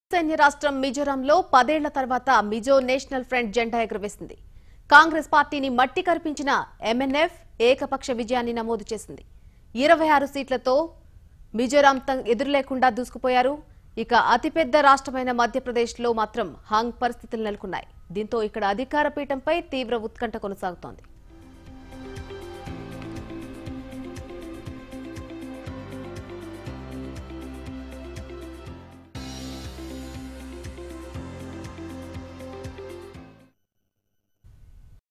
సైన్య రాష్ట్రం మిజోరంలో 10 ఏళ్ల తర్వాత మిజో నేషనల్ ఫ్రంట్ జెండా ఎగురవేసింది. కాంగ్రెస్ పార్టీని మట్టి కరిపించిన MNF ఏకపక్ష విజయాన్ని నమోదు చేసింది. 26 సీట్లతో మిజోరం ఎదురులేకుండా దూసుకుపోయారు. ఇక అతిపెద్ద రాష్ట్రమైన మధ్యప్రదేశ్లో మాత్రం హంగ్ పరిస్థితులు నెలకొన్నాయి. దీంతో ఇక్కడ అధికార పీఠంపై తీవ్ర ఉత్కంఠ కొనసాగుతోంది.